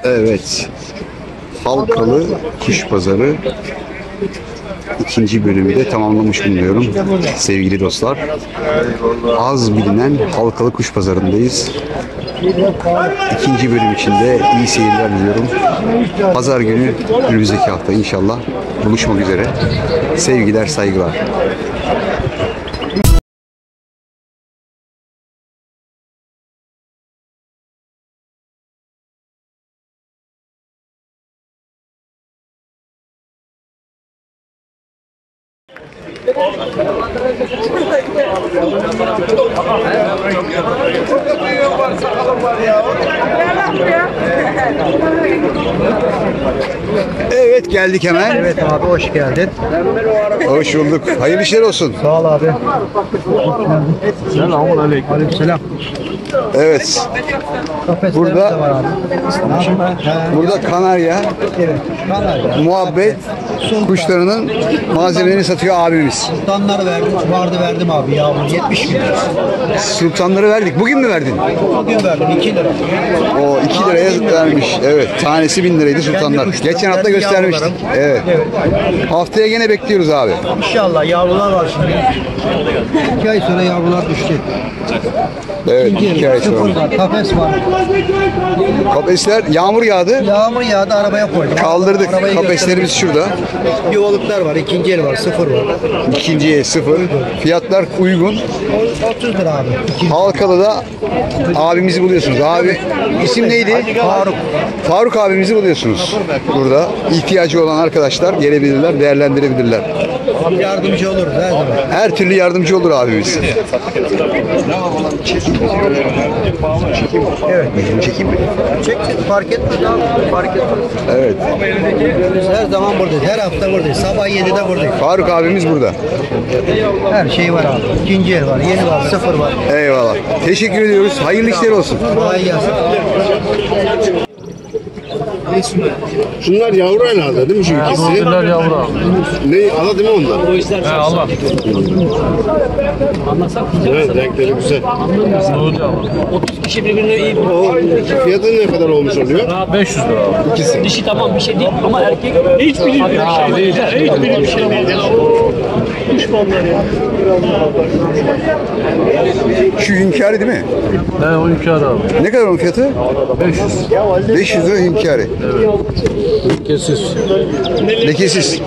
Evet. Halkalı Kuş Pazarı ikinci bölümü de tamamlamış bulunuyorum sevgili dostlar. Az bilinen Halkalı Kuş Pazarı'ndayız. İkinci bölüm için de iyi seyirler diliyorum. Pazar günü önümüzdeki hafta inşallah buluşmak üzere. Sevgiler, saygılar. Evet, geldik hemen. Evet abi, hoş geldin. Hoş bulduk. Hayırlı işler olsun. Sağ ol abi. Selamun aleyküm. Aleykümselam. Evet. Kafeslerimiz de var abi. Burada kanarya, Evet. Kanarya. muhabbet kuşlarının malzemelerini satıyor abimiz. Sultanları verdim abi yavrum, 70 bin lira. Sultanları verdik. Bugün mü verdin? Bugün verdim 2 lira. O 2 liraya vermiş. Evet. Tanesi 1000 liraydı sultanlar. Geçen hafta göstermiştik. Evet. Haftaya gene bekliyoruz abi. İnşallah yavrular var şimdi. 2 ay sonra yavrular düşecek. Evet. 2 ay Sıfır sonra. var, kafes var. Kafesler yağmur yağdı. Yağmur yağdı, arabaya koydum. Kaldırdık. Arabayı Kafeslerimiz şurada. Yuvalıklar var, ikinci el var, sıfır var. İkinciye 0. Fiyatlar uygun. 30 lira abi. Halkalı'da abimizi buluyorsunuz. Abi isim neydi? Faruk. Faruk abimizi buluyorsunuz. Burada ihtiyacı olan arkadaşlar gelebilirler, değerlendirebilirler. Yardımcı oluruz her zaman. Her türlü yardımcı olur abimiz. Evet. Çekeyim mi? Çek, fark etmez abi, fark etmez. Evet. Biz her zaman buradayız, her hafta buradayız. Sabah 7'de buradayız. Faruk abimiz burada. Her şey var abi. İkinci el var, yeni var, sıfır var. Eyvallah. Teşekkür ediyoruz. Hayırlı işler olsun. Kolay gelsin. Şunlar yavru herhalde değil mi şu ikisi? Bunlar yavru abi. Ne ala değil mi onlar? He Allah. Evet, renkleri güzel. Suudi abi. 30 kişi birbirine iyi. O fiyatı ne kadar olmuş oluyor? 500 lira abi. İkisi. Dişi tamam bir şey değil ama erkek hiçbiri bir şey değil. Kuş balları ya. Şu hünkârı değil mi? He o hünkâr abi. Ne kadar onun fiyatı? 500. 500 lira hünkârı. Kesin. Lekesiz.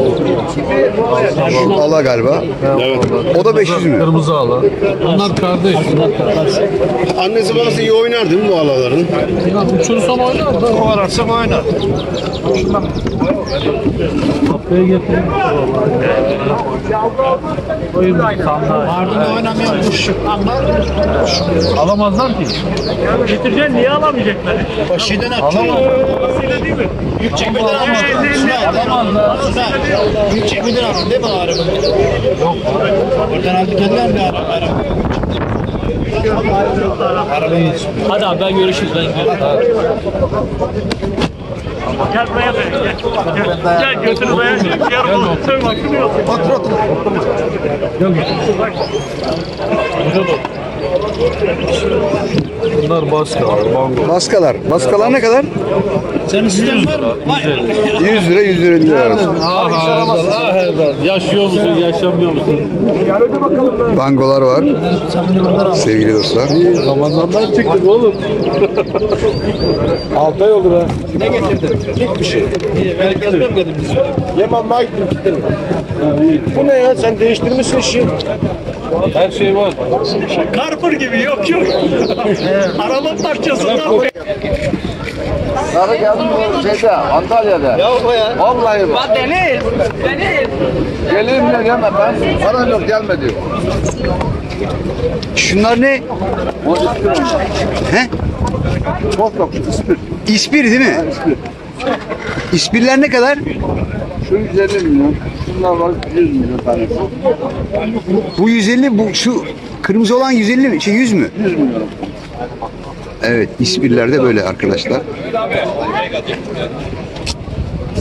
Şu ala galiba. Evet. O da 500 mü? Kırmızı ağla. Onlar kardeş. Annesi babası iyi oynar değil mi bu alaların? Uçursam oynar da. O ararsak oynar. Kapıya getireyim. Ardında oynamayan kuş ama Alamazlar ki. Getireceksin niye alamayacaklar? başından atıyor. Aslında değil mi? Yük çekmeden Alamazlar. Yük çekmeden atıyor değil mi araba? Yok. Oradan aldık dediler mi araba? Arabayı Hadi abi ben görüşürüz ben gidiyorum. Gel buraya be. Gel götür buraya. Yarın olur. Sen hakkını yok. otur otur. Bunlar baskı abi. Bango. Baskalar. Baskalar ne kadar? Senin sizden var mı? 100 lira 150 lira arası. Yaşıyor musun, yaşamıyor musun? Bangolar var. Sevgili dostlar. Ramazan'dan çıktık oğlum. 6 ay oldu be. Ne getirdin? Hiçbir şey. Ben gelmem dedim biz. Yamanlığa gittim gittim. Bu ne ya, sen değiştirmişsin işi. Her şey var. Karpur gibi yok. Araba parçasından Sarı geldim şeyde, Antalya'da. Ya o ya. Vallahi bak. Deniz. Geleyim de gelme, ben sana yok gelme diyor. Şunlar ne? O ispir onlar. He? Çok yok, ispir. İspir değil mi? İspirler ne kadar? Şu 150 milyon, şunlar var 100 milyon tanesi. Bu 150, bu şu kırmızı olan 150 mi? 100 mü? 100 milyon. Evet, ispirler de böyle arkadaşlar.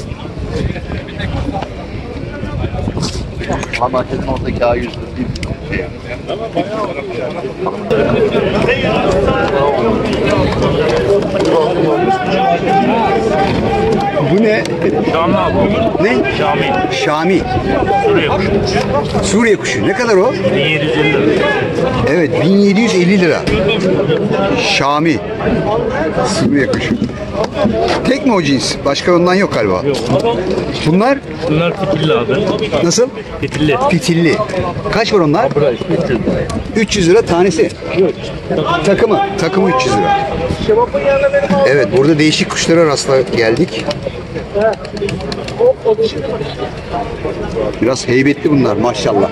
Marketin oradaki A100'dür. Bu ne? Şami abi. Ne? Şami. Şami. Suriye kuşu. Suriye kuşu. Ne kadar o? 1750 lira. Evet, 1750 lira. Şami. Suriye kuşu. Tek mi o cins? Başka ondan yok galiba. Bunlar Bunlar fitilli abi. nasıl? Fitilli. Fitilli. Kaç var onlar? 300 lira tanesi. Takımı. Takımı 300 lira. Evet, burada değişik kuşlara rastla geldik. Biraz heybetli bunlar maşallah.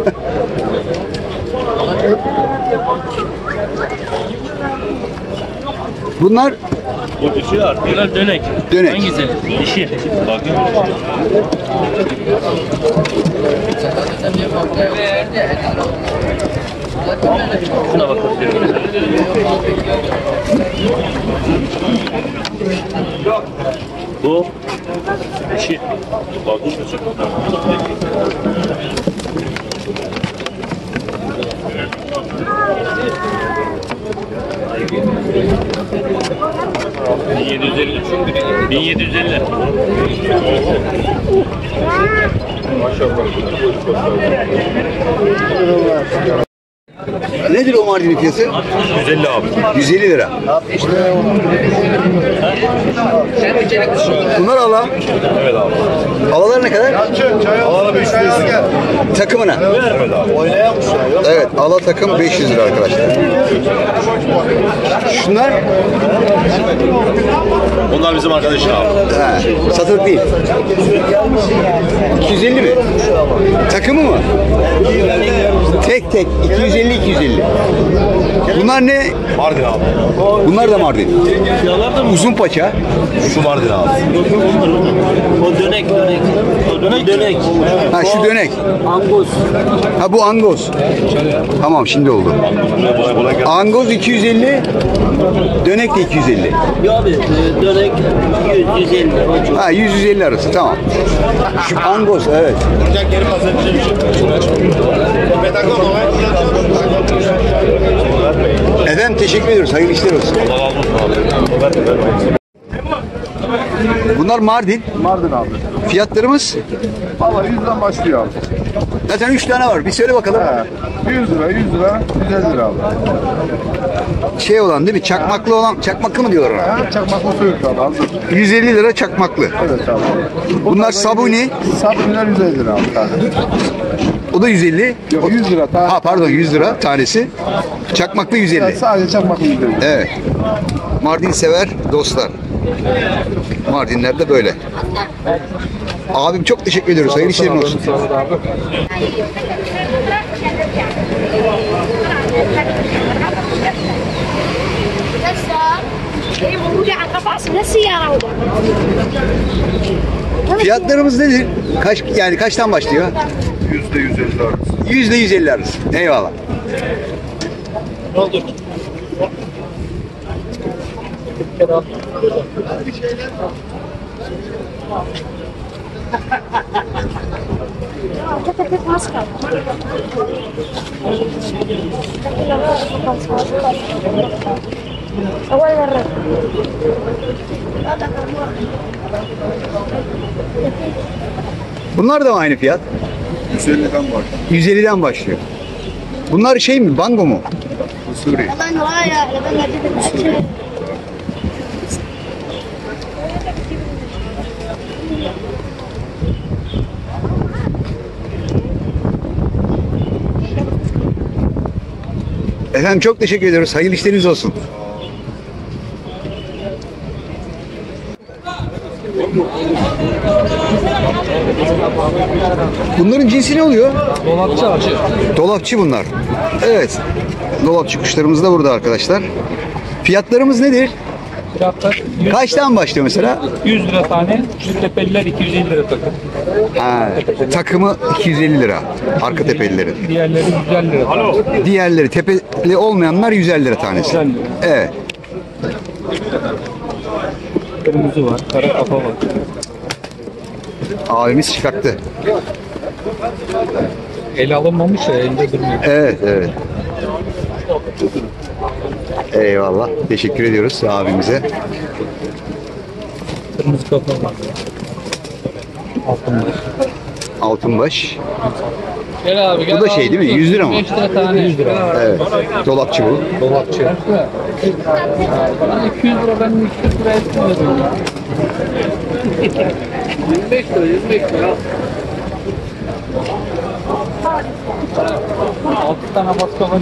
Bunlar Bu dişi var. Bunlar dönek. Dönek. Hangisi? Dişi. Bakın. Şuna bakabilirim. Bu dişi. Bakın. 1750. 1750. nedir o Mardin'in fiyatı? 150 abi. 150 lira. Bunlar ala. Evet abi. Alalar ne kadar? Alana 500 lira. Takımına. Evet abi. Evet, ala takım 500 lira arkadaşlar. Şunlar Onlar bizim arkadaşın abi. satılık değil. 250 mi? Takımı mı? Tek tek 250. Bunlar ne? Mardin abi. Bunlar da Mardin. Uzun paça. Şu Mardin abi. O dönek. O dönek. Ha şu dönek. Angus. Ha bu Angoz. Tamam şimdi oldu. Angoz 250. Dönek de 250. Yok abi dönek 150. Ha 150 arası tamam. Şu Angoz evet. Efendim teşekkür ediyoruz. Hayırlı işler olsun. Bunlar Mardin. Mardin abi. Fiyatlarımız Valla 100'den başlıyor abi. zaten 3 tane var. Bir söyle bakalım. 100 lira, 100 lira, 150 lira abi. Şey olan değil mi? Çakmaklı olan. Çakmaklı mı diyorlar ona? Ha, çakmaklı söğüt abi hazır. 150 lira çakmaklı. Evet abi. Bunlar sabuni. Sabuniler 150 lira abi tane. O da 150. Yok 100 lira tane. Ha pardon 100 lira tanesi. Çakmaklı 150. Sadece çakmaklı 150. Evet. Mardin sever dostlar. Mardinler de böyle. Abim çok teşekkür ediyoruz. Hayırlı işlerin olsun. Fiyatlarımız nedir? Kaçtan başlıyor? %150 arası. %150 arası. Eyvallah. أول مرة Bunlar da mı aynı fiyat? 150'den var. 150'den başlıyor. Bunlar şey mi? Bango mu? Suriye. والله رايح لبنا جدا مشكلة Efendim çok teşekkür ediyoruz. Hayırlı işleriniz olsun. Bunların cinsi ne oluyor? Dolapçı. Dolapçı bunlar. Evet. Dolapçı kuşlarımız da burada arkadaşlar. Fiyatlarımız nedir? Fiyatlar Kaçtan başlıyor mesela? 100 lira tane. Şu tepeliler 250 lira takım. Ha, takımı 250 lira. Arka tepelilerin. Diğerleri 150 lira tane. Diğerleri tepeli olmayanlar 150 lira tanesi. 150 lira. Evet. Kırmızı var, kara kafa var. Abimiz çıkarttı. El alınmamış ya, elde durmuyor. Evet, evet. Eyvallah. Teşekkür ediyoruz abimize. Kırmızı kapalı var. Altınbaş. Altınbaş. Gel abi gel. Bu da şey değil mi? 100 lira mı? 5 lira tane. 100 lira. Evet. Dolapçı bu. Dolapçı. Bana 200 lira, ben 200 lira etmiyorum. 25 lira, 25 lira. 6 tane baskı var.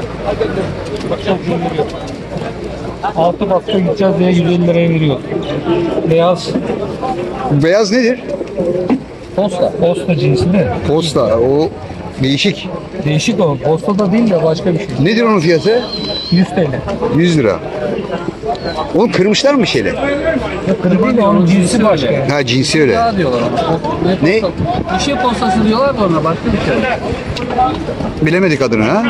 6 baskı gideceğiz diye 150 liraya veriyor. Beyaz Beyaz nedir? posta. Posta cinsi de. Posta. O değişik. Değişik o. Posta da değil de başka bir şey. Nedir onun fiyatı? 100 TL. 100 lira. Onu kırmışlar mı şeyle? Kırık değil de onun cinsi başka. Ha, cinsi öyle. Daha diyorlar ama. Ne? Bir şey postası diyorlar da ona başka bir şey. Bilemedik adını ha.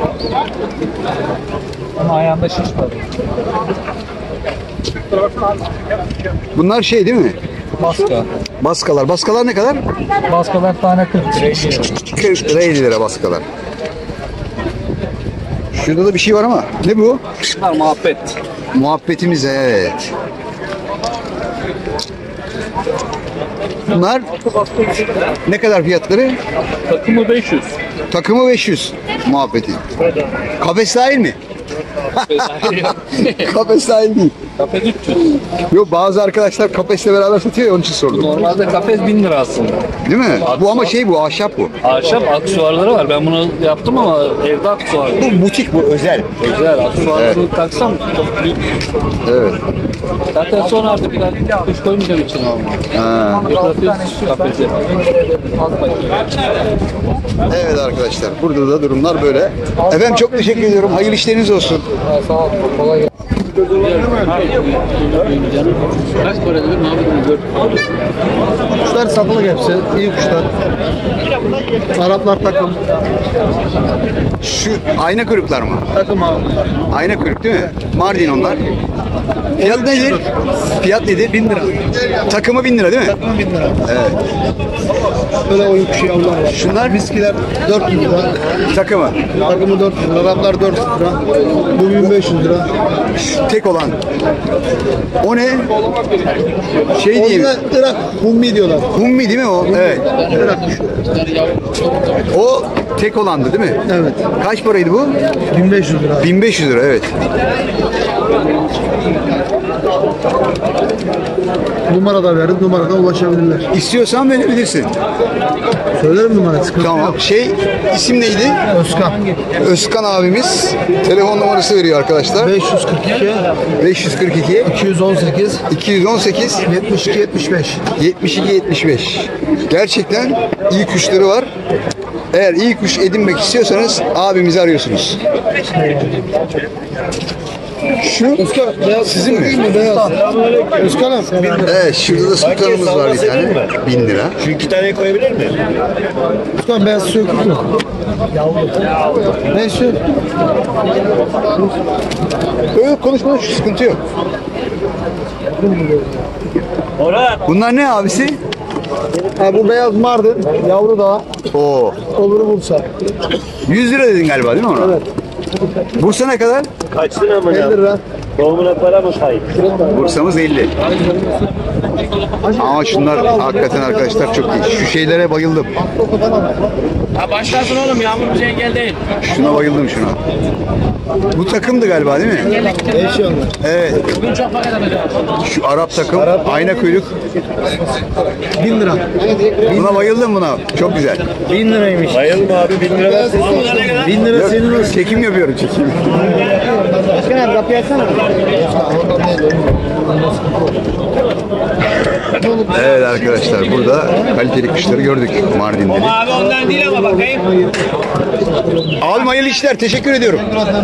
Ama ayağında şiş var. Bunlar şey değil mi? Baska. Baskalar. Baskalar ne kadar? Baskalar tane 40 lira. 40 lira 50 lira baskalar. Şurada da bir şey var ama. Ne bu? Bunlar muhabbet. Muhabbetimiz, evet. Bunlar ne kadar fiyatları? Takımı 500. Takımı 500 muhabbeti. Kafes dahil mi? Kafes dahil değil. Kafes 300. Yok, bazı arkadaşlar kafesle beraber satıyor ya, onun için sordum. Normalde kafes 1000 lira aslında. Değil mi? Bu ama şey, bu ahşap bu. Ahşap aksesuarları var. Ben bunu yaptım ama evde aksesuar. Bu butik, bu özel. Güzel aksesuarları taksam çok büyük. Evet. Zaten sonra artık bir daha kuş koymayacağım içine ama. Ha. Yıpratıyoruz kafesi. Evet arkadaşlar, burada da durumlar böyle. Efendim çok teşekkür ediyorum. Hayırlı işleriniz olsun. Sağ ol. Kolay gelsin. Kaç para dedim abi? Kuşlar satılık hepsi. İyi kuşlar. Araplar takım. Şu ayna kuyruklar mı? Takım abi. Ayna kuyruk değil mi? Mardin onlar. Fiyat nedir? Fiyat nedir? 1000 lira. Takımı 1000 lira değil mi? Takım 1000 lira. Evet. Böyle oyun kuşu yavrular var. Şunlar Viskiler 400 lira. takımı. Takımı 400 lira. Araplar 400 lira. Bu 1500 lira. Şu tek olan. O ne? Şey diyeyim. Onda Irak Hummi diyorlar. Hummi değil mi o? Evet. Irak kuşu. O tek olandı değil mi? Evet. Kaç paraydı bu? 1500 lira. 1500 lira, evet. Numara da verdim. Numaradan ulaşabilirler. İstiyorsan verebilirsin. Söylerim numarası. Tamam. İsim neydi? Özkan. Özkan abimiz telefon numarası veriyor arkadaşlar. 542 542 218 218 72 75. 72 75. Gerçekten iyi kuşları var. Eğer iyi kuş edinmek istiyorsanız abimizi arıyorsunuz. Şu Özkan beyaz sizin mi? Beyaz. Özkan'ım. Evet, şurada da sultanımız var bir tane. 1000 lira. Şu iki taneyi koyabilir mi? Özkan beyaz sökük mü? Ne şu? Öyle konuşmada şu sıkıntı yok. Bunlar ne abisi? Ha, bu beyaz Mardin. Yavru da. Oo. Oluru Bursa. 100 lira dedin galiba değil mi ona? Evet. Bursa ne kadar? Kaçsın ama 50 lira. Doğumuna para mı kayıp? Bursa'mız 50. Ama şunlar hakikaten arkadaşlar çok iyi. Şu şeylere bayıldım. Ha başlasın oğlum, yağmur bize engel değil. Şuna bayıldım şuna. Bu takımdı galiba değil mi? Değişiyor onlar. Evet. Bugün çok paket alacağız. Şu Arap takım. Ayna kuyruk. 1000 lira. Buna bayıldım buna. Çok güzel. 1000 liraymış. Bayılma abi 1000 lira versin. 1000 lira Yok, senin olsun. çekim yapıyorum, çekim. Başkan abi kapıyı açsana. Evet arkadaşlar, burada kaliteli kuşları gördük Mardin'de. Abi ondan değil ama bakayım. Abim hayırlı işler, teşekkür ediyorum.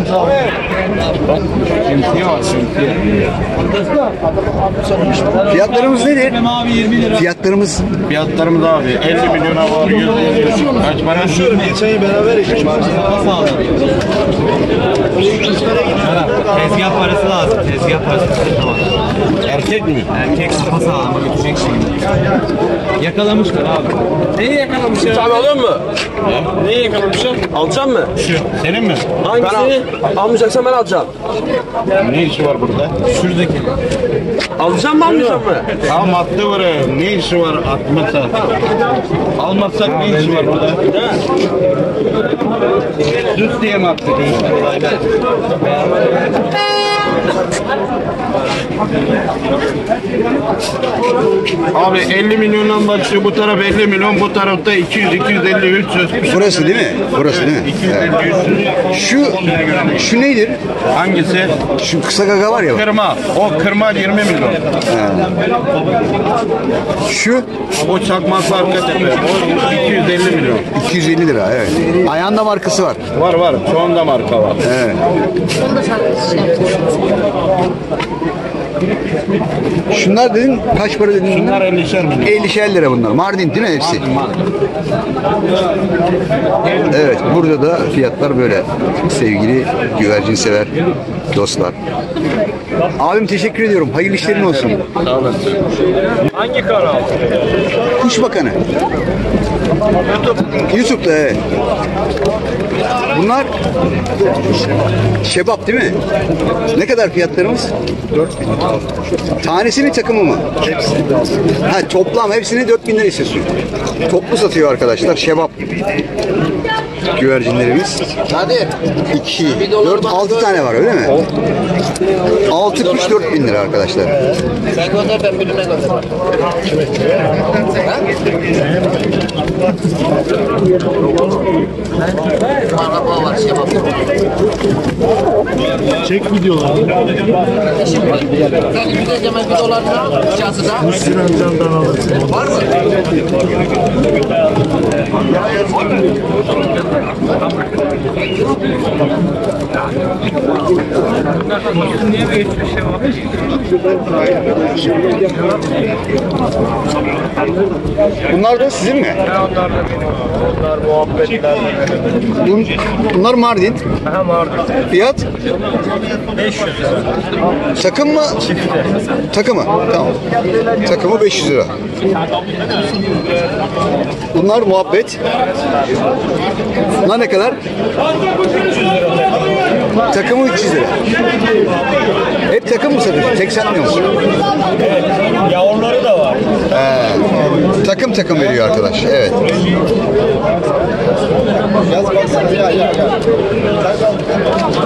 Fiyatlarımız nedir? Abi 20 lira. Fiyatlarımız Fiyatlarımız abi 50 milyon var. 100 kaç para? Geçen beraber içtik. Tezgah parası lazım. Tezgah parası. Tamam. Erkek mi? Erkek sıfa sağlama götürecek şimdi. Yakalamışlar abi. Neyi yakalamışsın? Abi alıyor mu? Neyi yakalamışsın? Alacak mı? Senin mi? Hangisini? Almayacaksan ben alacağım. Ne işi var burada? Şuradaki. Alacağım mı almayacağım mı? Tamam attı buraya. Ne işi var atmasa? Almazsak ne işi var burada? Düz diye mi attık? Abi 50 milyondan başlıyor. Bu taraf 50 milyon, bu tarafta 200, 250, 300. Burası değil mi? Burası değil mi? 250, 300. Şu nedir? Hangisi? Şu kısa gaga var ya. Kırma. O kırma 20 milyon. Şu O çakması arka tepe. O 250 milyon. 250 lira evet. Ayağında markası var. Var var. Çoğunda marka var. Evet. Şunlar dedin kaç para dedin? Bunlar 50'şer milyon. 50'şer lira bunlar. Mardin değil mi hepsi? Evet, burada da fiyatlar böyle. Sevgili güvercin sever dostlar. Abim teşekkür ediyorum. Hayırlı işlerin olsun. Sağ olasın. Hangi kanal? Kuş Bakanı. YouTube'da evet. Bunlar şebap değil mi? Ne kadar fiyatlarımız? 4000. Tanesi mi takımı mı? Ha, toplam hepsini 4000 lira istiyorsun. Toplu satıyor arkadaşlar. Şebap güvercinlerimiz. Hadi. 2, 4, 6 tane var öyle mi? 6 kuş 4000 lira arkadaşlar. Sen gönder ben birine gönder. Araba var şey bak. Çek videoları. Ben gideceğim videolarına çatıda. Müslüm amcandan alırsın. Var mı? Bunlar da sizin mi? Onlar muhabbetler. Bunlar Mardin. Fiyat? 500 lira. Takım mı? Takımı. Tamam. Takımı 500 lira. Bunlar muhabbet. Bunlar ne kadar? Takımı 300 lira. Hep takım mı satıyorsun? Tek satmıyor musun? Yavruları da var. Takım takım veriyor arkadaş. Evet. Yaz baksana ya.